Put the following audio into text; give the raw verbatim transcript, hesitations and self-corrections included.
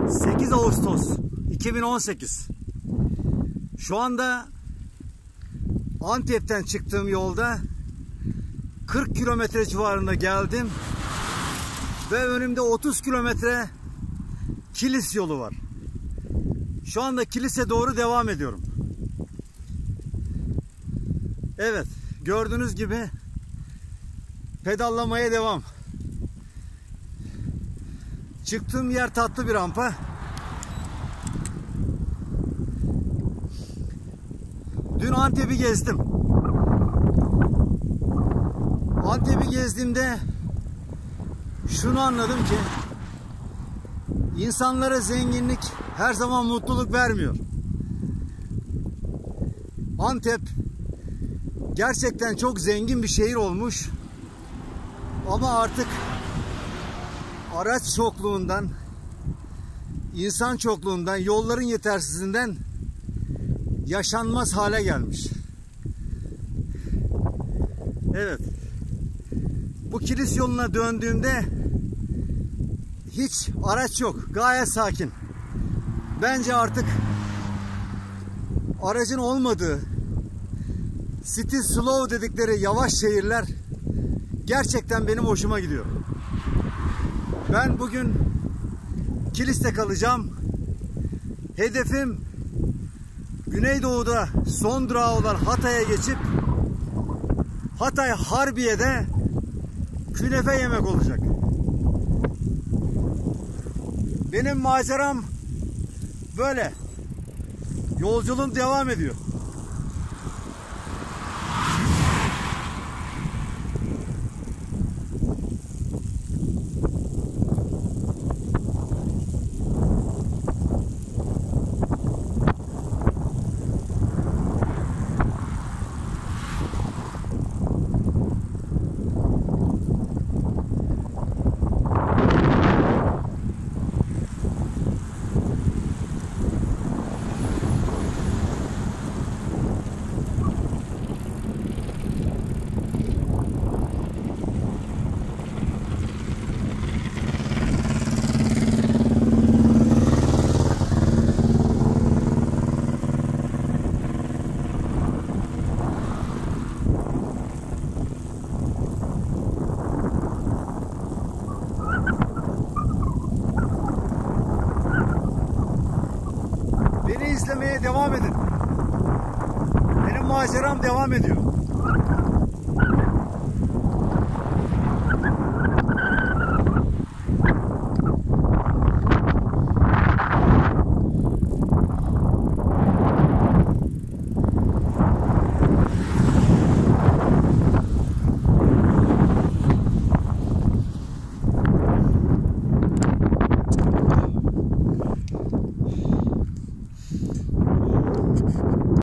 sekiz Ağustos iki bin on sekiz. Şu anda Antep'ten çıktığım yolda kırk kilometre civarında geldim ve önümde otuz kilometre Kilis yolu var. Şu anda Kilis'e doğru devam ediyorum. Evet, gördüğünüz gibi pedallamaya devam. Çıktığım yer tatlı bir rampa. Dün Antep'i gezdim. Antep'i gezdiğimde şunu anladım ki insanlara zenginlik her zaman mutluluk vermiyor. Antep gerçekten çok zengin bir şehir olmuş. Ama artık araç çokluğundan, insan çokluğundan, yolların yetersizliğinden yaşanmaz hale gelmiş. Evet. Bu Kilis yoluna döndüğümde hiç araç yok. Gayet sakin. Bence artık aracın olmadığı, city slow dedikleri yavaş şehirler gerçekten benim hoşuma gidiyor. Ben bugün Kilis'te kalacağım. Hedefim Güneydoğu'da son durağı olan Hatay'a geçip Hatay Harbiye'de künefe yemek olacak. Benim maceram böyle. Yolculuğum devam ediyor. Beni izlemeye devam edin. Benim maceram devam ediyor.